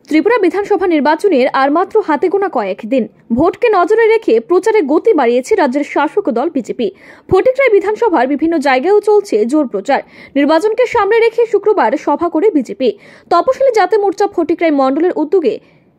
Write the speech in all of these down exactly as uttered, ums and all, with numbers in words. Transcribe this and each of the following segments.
ত্রিপুরা বিধানসভা নির্বাচনের আর মাত্র হাতে গোনা কয়েকদিন। ভোটকে নজরে রেখে প্রচারে গতি বাড়িয়েছে রাজ্যের শাসক দল বিজেপি। ফটিকরাই বিধানসভার বিভিন্ন জায়গায়ও চলছে জোর প্রচার। নির্বাচনকে সামনে রেখে শুক্রবার সভা করে বিজেপি। তপশিলি জাতি মোর্চা ফটিকরাই মণ্ডলের উদ্যোগে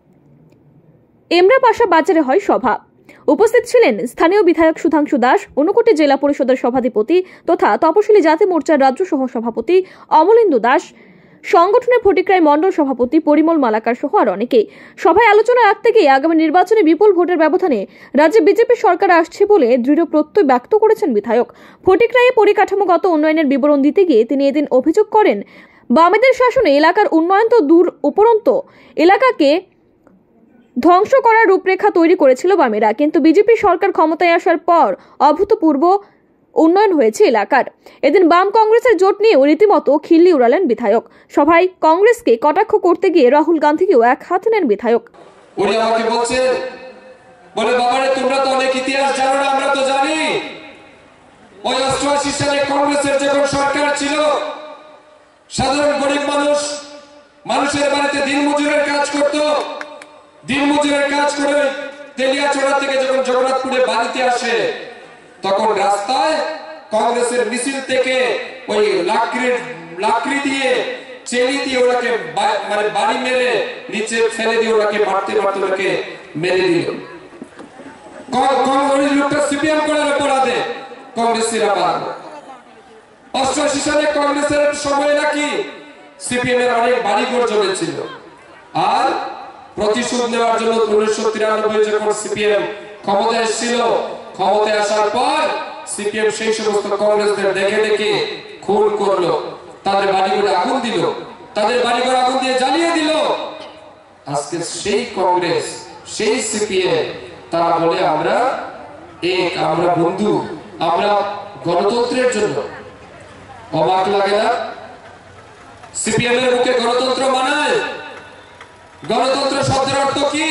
এমরাপাশা বাজারে হয় সভা। উপস্থিত ছিলেন স্থানীয় বিধায়ক সুধাংশু দাস, ঊনকোটি জেলা পরিষদের সভাধিপতি তথা তপশিলি জাতি মোর্চার রাজ্য সহ সভাপতি অমলেন্দু দাস, সংগঠনের ফটিকরাই মণ্ডল সভাপতি পরিমল মালাকার সহ আর অনেকেই। সভায় আলোচনা রাখতে গিয়ে আগামী নির্বাচনে বিপুল ভোটের ব্যবধানে রাজ্যে বিজেপি সরকার আসছে বলে দৃঢ় প্রত্যয় ব্যক্ত করেছেন বিধায়ক। ফটিকরাইয়ে পরিকাঠামোগত উন্নয়নের বিবরণ দিতে গিয়ে তিনি এদিন অভিযোগ করেন, বামেদের শাসনে এলাকার উন্নয়ন তো দূর, উপরন্তু এলাকাকে ধ্বংস করার রূপরেখা তৈরি করেছিল বামেরা, কিন্তু বিজেপি সরকার ক্ষমতায় আসার পর অভূতপূর্ব উন্নয়ন হয়েছে এলাকার। এদিন বাম কংগ্রেসের জোট নিয়েও রীতিমতো খিল্লি উড়ালেন বিধায়ক। সভায় কংগ্রেসকে কটাক্ষ করতে গিয়ে রাহুল গান্ধীকেও এক হাতে নেন বিধায়ক। উনি আমাকে বলছেন, বলে বাবারে তোমরা তো অনেক ইতিহাস জানো না, আমরা তো জানি। ওই অষ্টআশি সালে কংগ্রেসের যখন সরকার ছিল, সাধারণ গরিব মানুষ মানুষের বাড়িতে দিন মজুরের কাজ করত। দিন মজুরের কাজ করে তেলিয়াচড়া থেকে যখন জগন্নাথপুরে বাড়িতে আসে, তখন রাস্তায় কংগ্রেসের মিছিল থেকে ওই লাকড়ির লাকড়ি দিয়ে চেলি দিয়ে ওনাকে মানে বাড়ি মেরে নিচে ফেলে দিয়ে ওনাকে মারতে মারতে ওনাকে মেরে দিল। কংগ্রেস লোকটা সিপিএম করার অপরাধে কংগ্রেসীরা বাদ। অষ্টআশি সালে কংগ্রেসের সময় নাকি সিপিএম এর অনেক বাড়িঘর জ্বলেছিল, আর প্রতিশোধ নেওয়ার জন্য উনিশশো তিরানব্বই যখন সিপিএম ক্ষমতায় এসেছিল, ক্ষমতায় আসার পর সিপিএম সেই সমস্ত কংগ্রেসদের দেখে দেখে খুন করলো, তাদের বাড়িঘরে আগুন দিল, তাদের বাড়িঘর আগুন দিয়ে জ্বালিয়ে দিল। আজকে সেই কংগ্রেস, সেই সিপিএম তারা বলে আমরা এক, আমরা বন্ধু, আমরা গণতন্ত্রের জন্য। অবাক লাগে না? সিপিএম এর মুখে গণতন্ত্র মানায়? গণতন্ত্র শব্দের অর্থ কি?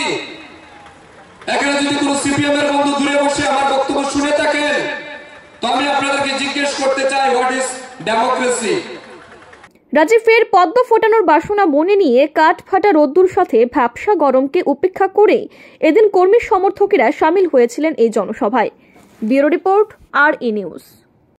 এখানে যদি কোন সিপিএম এর বন্ধু দূরে বসে আমার বক্তব্য শুনে থাকেন, তো আমি আপনাদেরকে জিজ্ঞেস করতে চাই, হোয়াট ইজ ডেমোক্রেসি? রাজ্যে ফের পদ্ম ফোটানোর বাসনা মনে নিয়ে কাঠ ফাটা রোদ্দুর সাথে ভ্যাপসা গরমকে উপেক্ষা করে এদিন কর্মী সমর্থকেরা সামিল হয়েছিলেন এই জনসভায়। ব্যুরো রিপোর্ট, আর ই নিউজ।